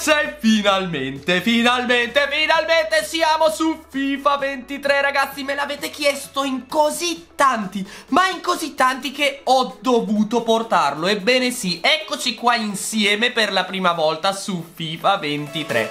E finalmente siamo su FIFA 23, ragazzi. Me l'avete chiesto in così tanti, ma in così tanti che ho dovuto portarlo. Ebbene sì, eccoci qua insieme per la prima volta su FIFA 23.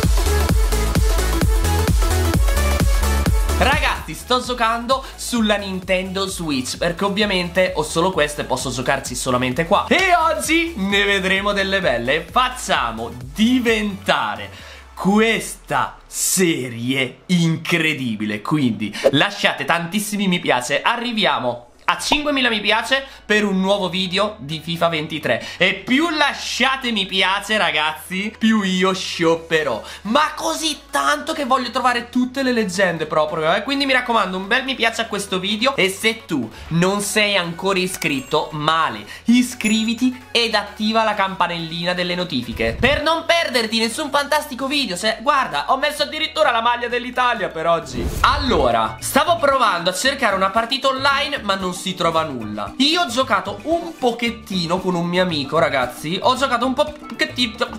Ragazzi, sto giocando sulla Nintendo Switch, perché ovviamente ho solo questo e posso giocarci solamente qua. E oggi ne vedremo delle belle. Facciamo diventare questa serie incredibile. Quindi lasciate tantissimi mi piace. Arriviamo a 5.000 mi piace per un nuovo video di FIFA 23. E più lasciate mi piace, ragazzi, più io shopperò. Ma così tanto che voglio trovare tutte le leggende proprio, Quindi mi raccomando, un bel mi piace a questo video. E se tu non sei ancora iscritto, male, iscriviti ed attiva la campanellina delle notifiche per non perderti nessun fantastico video. Guarda, ho messo addirittura la maglia dell'Italia per oggi. Allora, stavo provando a cercare una partita online, ma non si trova nulla. Io ho giocato un pochettino con un mio amico, ragazzi. Ho giocato un pochettino.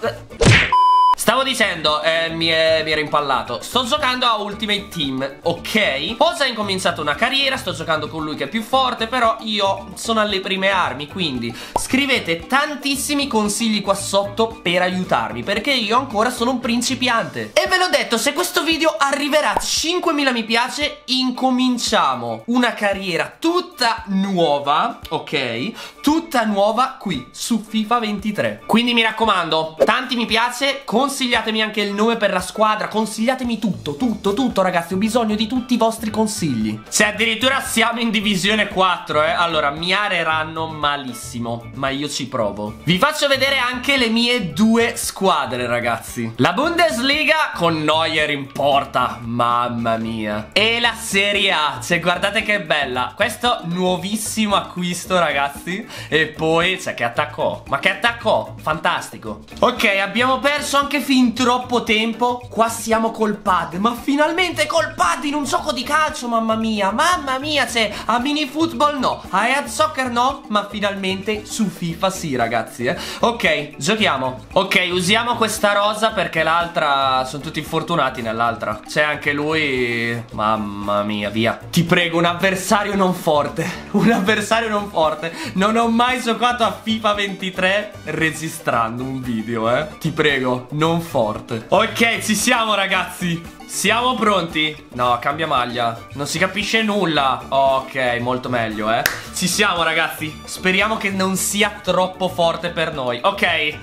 Stavo dicendo, mi ero impallato. Sto giocando a Ultimate Team, ok? Ho già incominciato una carriera, sto giocando con lui che è più forte, però io sono alle prime armi. Quindi scrivete tantissimi consigli qua sotto per aiutarmi, perché io ancora sono un principiante. E ve l'ho detto, se questo video arriverà a 5.000 mi piace, incominciamo una carriera tutta nuova, ok? Tutta nuova qui su FIFA 23. Quindi mi raccomando, tanti mi piace, consigliatemi anche il nome per la squadra, consigliatemi tutto, ragazzi. Ho bisogno di tutti i vostri consigli. Se addirittura siamo in divisione 4, allora mi areranno malissimo, ma io ci provo. Vi faccio vedere anche le mie due squadre, ragazzi. La Bundesliga con Neuer in porta, mamma mia. E la Serie A, cioè guardate che bella. Questo nuovissimo acquisto, ragazzi. E poi, cioè, che attacco. Ma che attacco, fantastico. Ok, abbiamo perso anche fin troppo tempo. Qua siamo col pad, ma finalmente col pad in un gioco di calcio, mamma mia, cioè, a mini football no, a head soccer no, ma finalmente su FIFA sì, ragazzi, Ok, giochiamo. Ok, usiamo questa rosa perché l'altra, sono tutti infortunati nell'altra. C'è anche lui, mamma mia, via. Ti prego, un avversario non forte. Un avversario non forte. Non ho mai giocato a FIFA 23 registrando un video, Ti prego, non forte. Ok, ci siamo, ragazzi. Siamo pronti? No, cambia maglia. Non si capisce nulla. Ok, molto meglio, Ci siamo, ragazzi. Speriamo che non sia troppo forte per noi. Ok.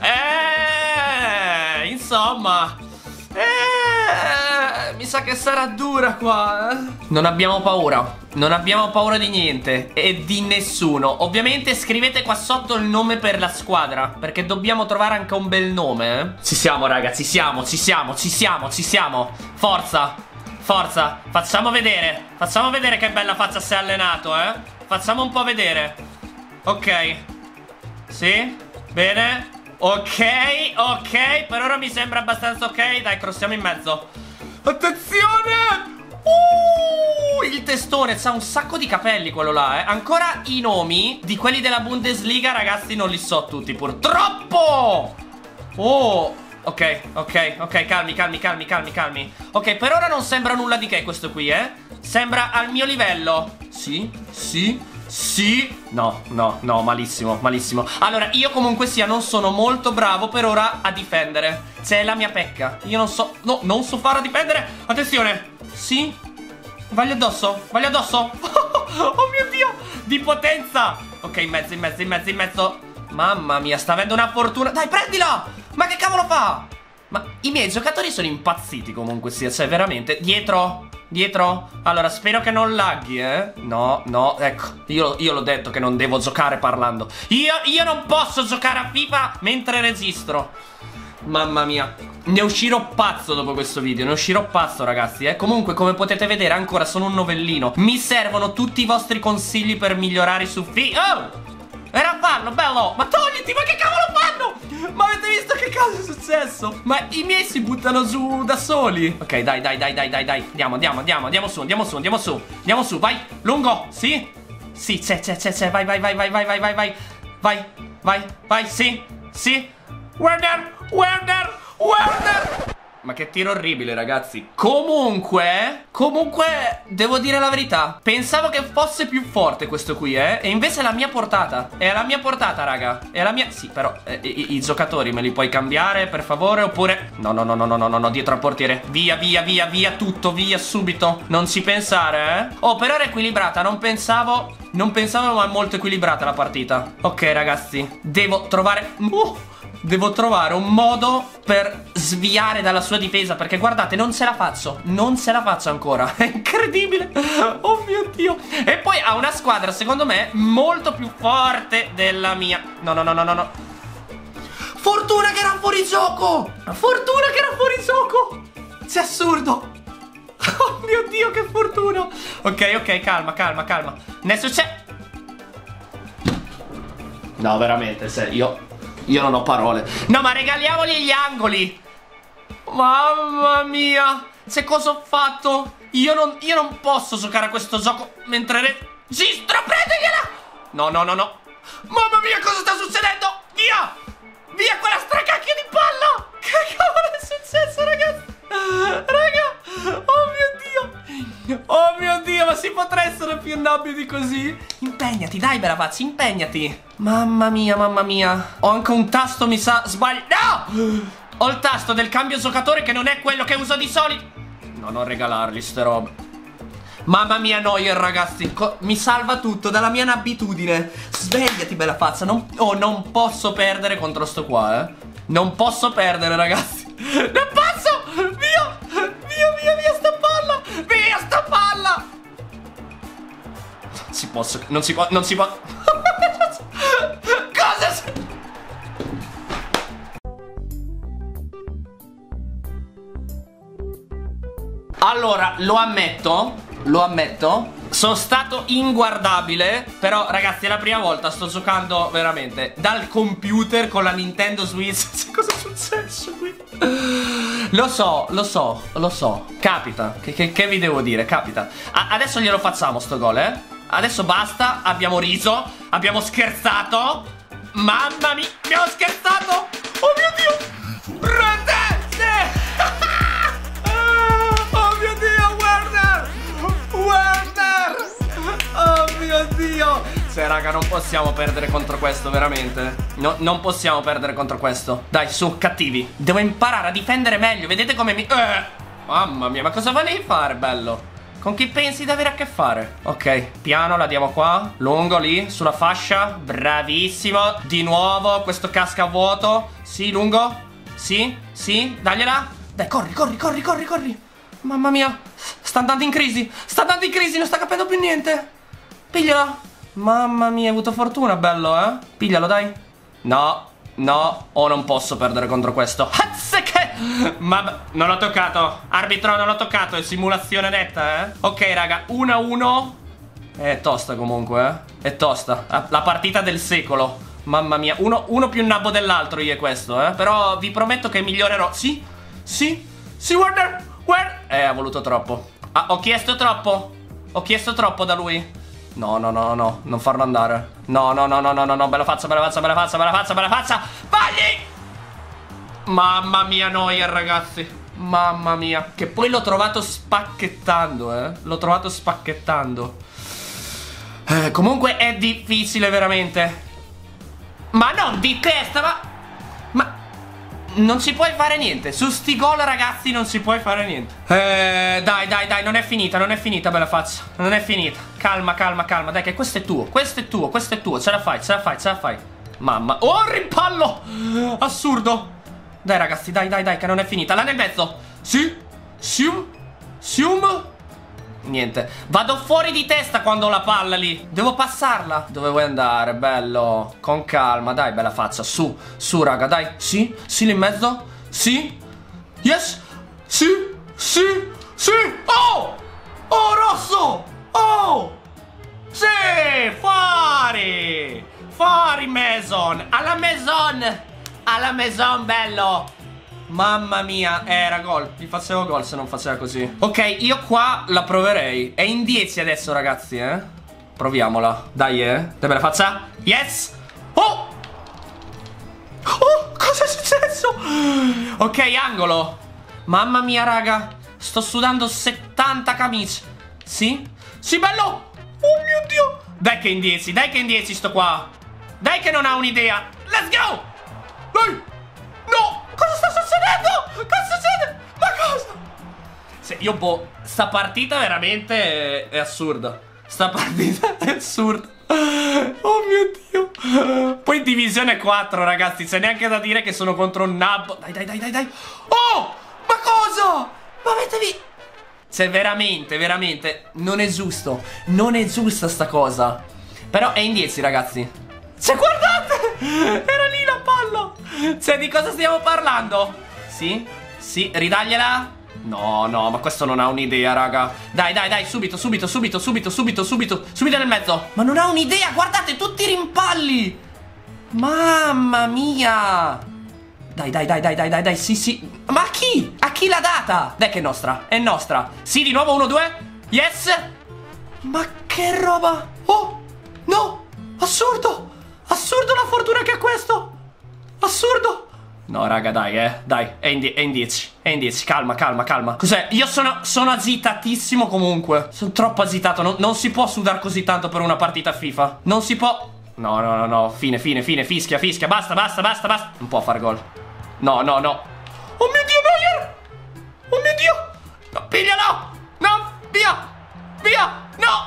Insomma, mi sa che sarà dura qua, Non abbiamo paura. Non abbiamo paura di niente e di nessuno. Ovviamente scrivete qua sotto il nome per la squadra, perché dobbiamo trovare anche un bel nome, Ci siamo, raga, ci siamo. Forza, forza. Facciamo vedere che bella faccia sei allenato, Facciamo un po' vedere. Ok. Sì, bene. Ok, per ora mi sembra abbastanza ok. Dai, crossiamo in mezzo. Attenzione! Il testone, c'ha un sacco di capelli quello là, Ancora i nomi di quelli della Bundesliga, ragazzi, non li so tutti, purtroppo. Ok, calmi. Ok, per ora non sembra nulla di che questo qui, Sembra al mio livello. Sì. No, malissimo. Allora, io comunque sia non sono molto bravo per ora a difendere. C'è la mia pecca. Io non so, no, non so fare a difendere. Attenzione. Sì. Vai addosso. Oh mio Dio. Di potenza. Ok, in mezzo. Mamma mia, sta avendo una fortuna. Dai, prendila. Ma che cavolo fa? Ma i miei giocatori sono impazziti comunque sia. Cioè, veramente. Dietro. Allora, spero che non laghi, No, ecco. Io l'ho detto che non devo giocare parlando. Io non posso giocare a FIFA mentre registro. Mamma mia. Ne uscirò pazzo dopo questo video. Ne uscirò pazzo, ragazzi, Comunque, come potete vedere, ancora sono un novellino. Mi servono tutti i vostri consigli per migliorare su FIFA. Oh! Era fallo, bello. Ma togliti, ma che cavolo fanno? Ma avete visto che cosa è successo? Ma i miei si buttano giù da soli. Ok, dai. Andiamo su, vai. Lungo, sì. Sì, c'è. Vai, sì. Werner. Werner! Ma che tiro orribile, ragazzi. Comunque, devo dire la verità. Pensavo che fosse più forte questo qui, E invece è la mia portata. È la mia portata, raga. È la mia... Sì, però i giocatori me li puoi cambiare, per favore? Oppure... No, dietro al portiere. Via, tutto, via, subito. Non ci pensare, Oh, per ora è equilibrata. Non pensavo, ma è molto equilibrata la partita. Ok, ragazzi. Devo trovare un modo per sviare dalla sua difesa, perché guardate, non ce la faccio ancora. È incredibile. Oh mio Dio. E poi ha una squadra, secondo me, molto più forte della mia. No. Fortuna che era fuori gioco. C'è assurdo. Oh mio Dio, che fortuna. Ok, calma. Ne succede. No, veramente, io non ho parole. No, ma regaliamogli gli angoli. Mamma mia. Sai cosa ho fatto? Io non posso giocare a questo gioco mentre registro. Prendegliela. No. Mamma mia, cosa sta succedendo? Via quella stracacchia di palla. Che cavolo è successo, ragazzi? Raga, oh mio Dio, ma si potrà essere più nobili di così? Impegnati, dai, bella pazzi, impegnati. Mamma mia. Ho anche un tasto, mi sa, sbaglio. No! Ho il tasto del cambio giocatore che non è quello che uso di solito. No, non regalargli ste robe. Mamma mia, Neuer, ragazzi, mi salva tutto dalla mia inabitudine. Svegliati, bella pazza. Non posso perdere contro sto qua, Non posso perdere, ragazzi. Non posso! Via sta palla! Non si può. Cosa? Allora, lo ammetto. Sono stato inguardabile. Però, ragazzi, è la prima volta sto giocando veramente dal computer con la Nintendo Switch. Cosa è successo qui? Lo so. Capita. Che vi devo dire? Capita. Adesso glielo facciamo sto gol, Adesso basta. Abbiamo riso. Abbiamo scherzato. Mamma mia. Abbiamo scherzato. Oh mio Dio. Prende. Oh mio Dio. Werner. Oh mio Dio. Cioè, raga, non possiamo perdere contro questo, veramente. No, non possiamo perdere contro questo. Dai, su, cattivi. Devo imparare a difendere meglio. Vedete come mi... Mamma mia, ma cosa volevi fare, bello? Con chi pensi di avere a che fare? Ok, piano, la diamo qua. Lungo lì, sulla fascia. Bravissimo. Di nuovo, questo casca a vuoto. Sì, lungo. Sì, dagliela. Dai, corri. Mamma mia. Sta andando in crisi, non sta capendo più niente. Pigliala. Mamma mia, hai avuto fortuna, bello, Piglialo, dai. No, non posso perdere contro questo. Ma non l'ho toccato. Arbitro, non l'ho toccato, è simulazione netta, Ok, raga, 1-1. È tosta comunque, È tosta. La partita del secolo. Mamma mia, uno più nabbo dell'altro io è questo, Però vi prometto che migliorerò. Sì, Werner. Ha voluto troppo. Ho chiesto troppo da lui. No, non farlo andare. No, bella faccia. Fagli! Mamma mia, Neuer, ragazzi. Mamma mia. Che poi l'ho trovato spacchettando, Comunque è difficile, veramente. Ma non di testa, ma non si può fare niente. Su sti gol, ragazzi, non si può fare niente. Dai, non è finita, bella faccia. Non è finita. Calma. Dai, che questo è tuo. Ce la fai. Mamma. Oh, rimpallo! Assurdo. Dai, ragazzi, dai, che non è finita. Là nel mezzo. Sì. Sium. Niente. Vado fuori di testa quando ho la palla lì. Devo passarla. Dove vuoi andare, bello? Con calma, dai, bella faccia. Su, raga, dai. Sì, lì in mezzo. Sì. Yes. Sì. Oh, rosso. Oh. Sì, fuori, Mason. Alla Mason, bello. Mamma mia, era gol. Gli facevo gol se non faceva così. Ok, io qua la proverei. È in 10 adesso, ragazzi, Proviamola. Dai, Dai, bella faccia. Yes. Oh, cosa è successo? Ok, angolo. Mamma mia, raga. Sto sudando 70 camicie. Sì? Sì, bello. Oh mio Dio. Dai che in 10, dai che in 10 sto qua. Dai che non ha un'idea. Let's go. Dai. No. Cosa sta succedendo? Cosa succede? Ma cosa? Io boh, sta partita veramente è assurda. Sta partita è assurda. Oh mio Dio. Poi in divisione 4, ragazzi. C'è neanche da dire che sono contro un nabbo. Dai. Oh, ma cosa? Ma mettevi... Cioè veramente non è giusto. Non è giusta sta cosa. Però è in 10, ragazzi. Cioè guardate, era lì la palla. Cioè di cosa stiamo parlando? Sì, ridagliela. No, ma questo non ha un'idea, raga. Dai, subito nel mezzo. Ma non ha un'idea, guardate, tutti i rimpalli. Mamma mia. Dai, sì. Ma a chi? A chi l'ha data? Dai che è nostra, è nostra. Sì, di nuovo, 1-2. Yes. Ma che roba. Oh, no, assurdo la fortuna che ha questo. Assurdo. No, raga, dai, è in 10, calma. Cos'è? Io sono agitatissimo comunque. Sono troppo agitato, non si può sudare così tanto per una partita FIFA. Non si può. No, fine, fischia, basta. Non può far gol. No. Oh mio Dio, Neuer! Oh mio Dio! No, piglialo! No, via, no!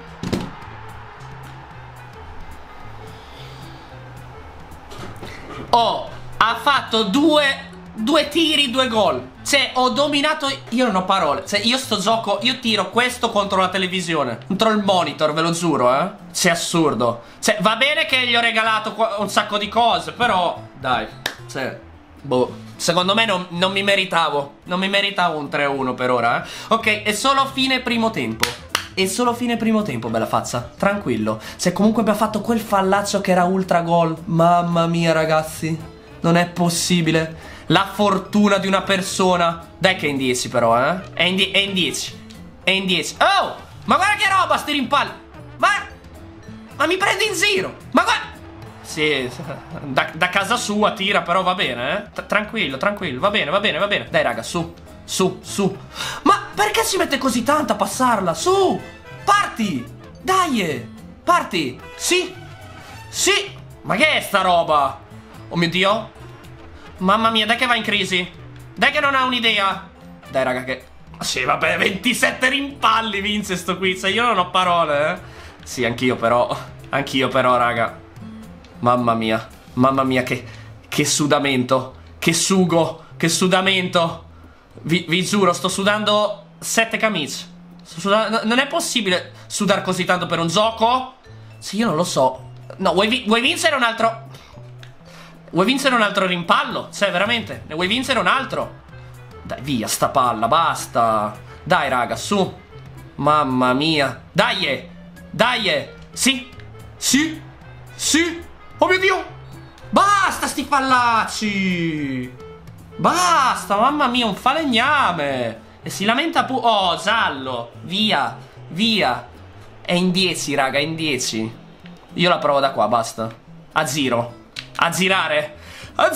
Oh, ha fatto due tiri, 2 gol. Cioè, ho dominato. Io non ho parole. Cioè, io sto gioco. Io tiro questo contro la televisione, contro il monitor, ve lo giuro, C'è assurdo. Cioè, va bene che gli ho regalato un sacco di cose, però dai. Cioè, boh. Secondo me non mi meritavo. Non mi meritavo un 3-1 per ora, Ok, è solo fine primo tempo. Bella faccia. Tranquillo. Se comunque abbiamo fatto quel fallaccio che era ultra gol. Mamma mia, ragazzi. Non è possibile. La fortuna di una persona. Dai che è in 10 però, È in 10. Oh, ma guarda che roba sti rimpalli. Ma mi prendi in giro. Ma guarda. Sì, da casa sua tira, però va bene, Tranquillo, va bene. Dai, raga, su. Ma perché si mette così tanto a passarla? Su, parti. Dai, parti. Sì. Ma che è sta roba? Oh mio Dio. Mamma mia, dai che va in crisi. Dai che non ha un'idea. Dai, raga, che... Sì, vabbè, 27 rimpalli vince sto qui. Cioè, io non ho parole, Sì, anch'io però, raga. Mamma mia, che sudamento. Che sugo, che sudamento. Vi giuro, sto sudando 7 camicie. Non è possibile sudare così tanto per un gioco? Sì, io non lo so. No, vuoi vincere un altro... Vuoi vincere un altro rimpallo? Cioè, veramente, ne vuoi vincere un altro? Dai, via sta palla, basta. Dai, raga, su. Mamma mia. Dai. Sì. Oh mio Dio. Basta sti fallacci. Basta, mamma mia, un falegname. E si lamenta pure. Oh, giallo. Via. È in 10, raga, è in 10. Io la provo da qua, basta. A girare. Ma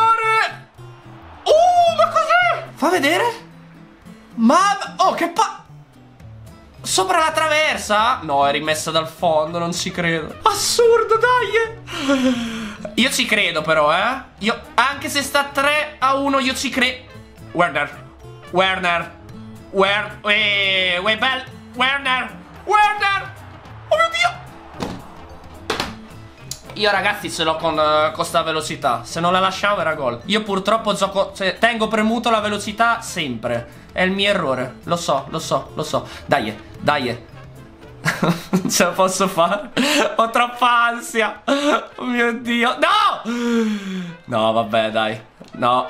cos'è? Fa vedere. Oh, che sopra la traversa? No, è rimessa dal fondo, non ci credo. Assurdo, dai. Io ci credo però, Io, anche se sta 3-1, io ci credo. Werner. Werner. Oh mio Dio. Io, ragazzi, ce l'ho con sta velocità. Se non la lasciavo era gol. Io purtroppo gioco, cioè, tengo premuto la velocità sempre. È il mio errore. Lo so. Dai. Non ce la posso fare. Ho troppa ansia. Oh mio Dio. No, vabbè, dai. No.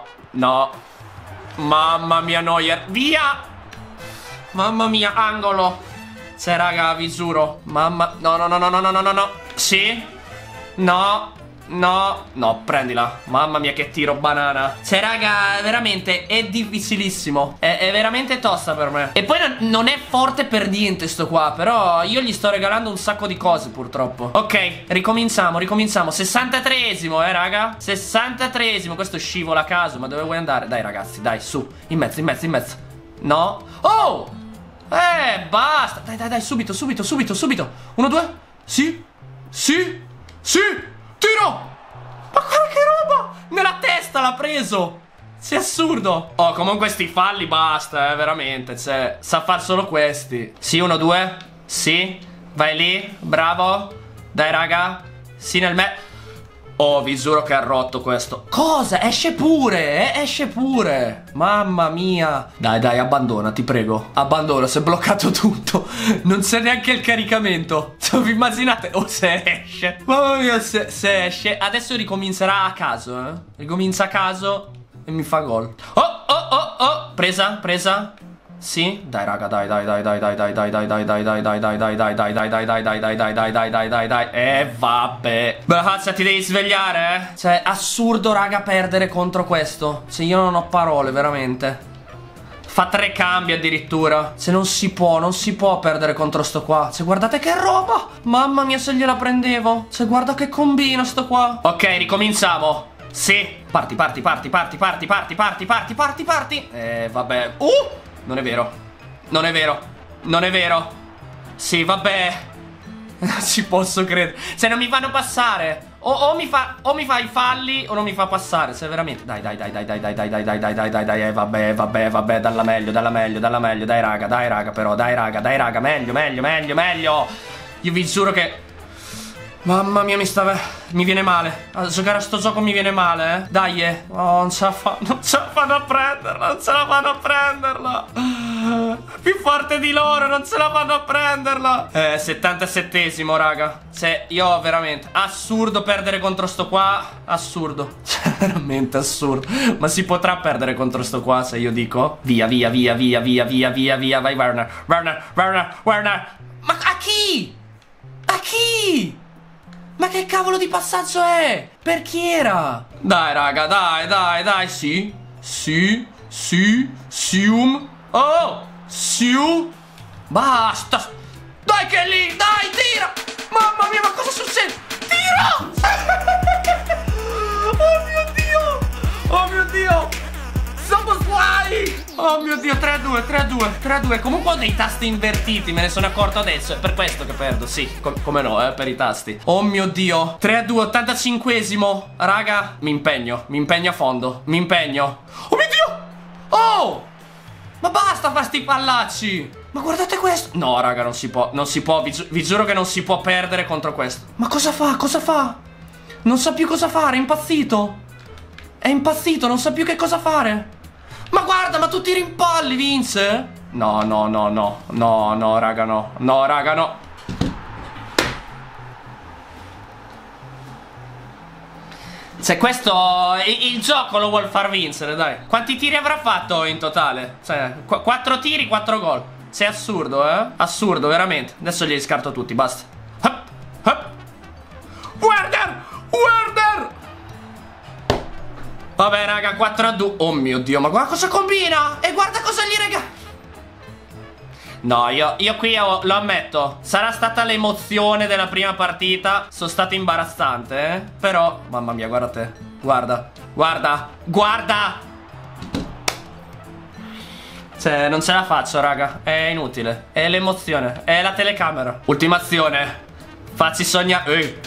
Mamma mia, Neuer. Via. Mamma mia, angolo. Cioè, raga, vi giuro. No. Sì. No. No, no, prendila. Mamma mia che tiro banana. Cioè raga, veramente è difficilissimo. È veramente tosta per me. E poi non è forte per niente sto qua. Però io gli sto regalando un sacco di cose purtroppo. Ok, ricominciamo. 63esimo raga. 63esimo. Questo scivola a caso. Ma dove vuoi andare? Dai ragazzi, dai, su. In mezzo. No. Oh! Basta. Dai, subito. 1, 2. Sì. Tiro! Ma guarda che roba! Nella testa l'ha preso! Sei assurdo! Oh, comunque sti falli basta, veramente. Cioè, sa far solo questi. Sì, 1, 2. Sì. Vai lì. Bravo. Dai, raga. Sì, nel me... Oh, vi giuro che ha rotto questo. Cosa? Esce pure, esce pure. Mamma mia. Dai, abbandona, ti prego. Abbandona, si è bloccato tutto. Non c'è neanche il caricamento. Cioè, vi immaginate? Oh, se esce. Mamma mia, se esce. Adesso ricomincerà a caso, Ricomincia a caso e mi fa gol. Oh. Presa. Sì, dai raga, dai. Vabbè. Beh, ti devi svegliare, Cioè, assurdo raga perdere contro questo. Cioè, io non ho parole, veramente. Fa 3 cambi addirittura. Cioè, non si può perdere contro sto qua. Cioè, guardate che roba. Mamma mia, se gliela prendevo. Cioè, guarda che combina sto qua. Ok, ricominciamo. Sì. Parti. Vabbè. Non è vero. Sì, vabbè. Non ci posso credere. Se non mi fanno passare. O mi fa i falli o non mi fa passare. Se veramente. Dai. Vabbè. Dalla meglio. Dai raga, però. Dai raga. Meglio. Io vi giuro che... Mamma mia, mi viene male. A giocare a sto gioco mi viene male, Dai, Oh, non ce la fanno a prenderla. Più forte di loro, non ce la fanno a prenderla. 77esimo, raga. Cioè, io veramente... Assurdo perdere contro sto qua. Assurdo. Cioè, veramente assurdo. Ma si potrà perdere contro sto qua se io dico? Via. Vai, Werner. Ma a chi? Ma che cavolo di passaggio è? Per chi era? Dai raga, dai. Sì. Oh, siu. Basta. Dai che è lì, dai, tira. Mamma mia, ma cosa succede? Tira. Oh mio Dio. Summerfly. Oh mio Dio, 3-2. Comunque ho dei tasti invertiti, me ne sono accorto adesso. È per questo che perdo, sì, come no, per i tasti. Oh mio Dio, 3-2, 85esimo. Raga, mi impegno a fondo. Oh mio Dio. Oh, ma basta fare sti pallacci. Ma guardate questo. No raga, non si può, vi giuro che non si può perdere contro questo. Ma cosa fa? Non sa più cosa fare, è impazzito, non sa più che cosa fare. Ma guarda, ma tu ti rimpalli, Vince? No, raga, no. Cioè, questo... Il gioco lo vuol far vincere, dai. Quanti tiri avrà fatto in totale? Cioè, 4 tiri, 4 gol. Sei assurdo, Assurdo, veramente. Adesso li scarto tutti, basta. Werner! Vabbè raga, 4-2. Oh mio Dio, ma guarda cosa combina. E guarda cosa gli regala. No, io qui lo ammetto. Sarà stata l'emozione della prima partita. Sono stato imbarazzante, Però, mamma mia, guarda te. Guarda. Cioè, non ce la faccio, raga. È inutile. È l'emozione. È la telecamera. Ultima azione. Facci sognare.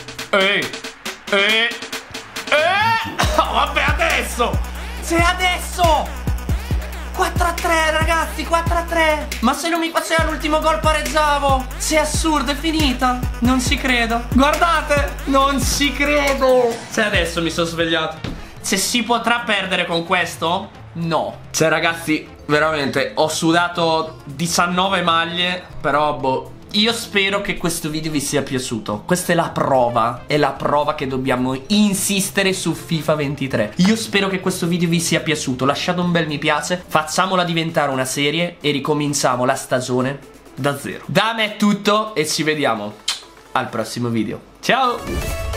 Oh, vabbè, adesso! C'è adesso! 4-3, ragazzi, 4-3. Ma se non mi faceva l'ultimo gol pareggiavo. C'è assurdo, è finita. Non ci credo. Guardate, non ci credo. Cioè, adesso mi sono svegliato. Se si potrà perdere con questo? No. Cioè, ragazzi, veramente ho sudato 19 maglie. Però, boh, io spero che questo video vi sia piaciuto. Questa è la prova che dobbiamo insistere su FIFA 23. Io spero che questo video vi sia piaciuto. Lasciate un bel mi piace, facciamola diventare una serie e ricominciamo la stagione da zero. Da me è tutto e ci vediamo al prossimo video. Ciao!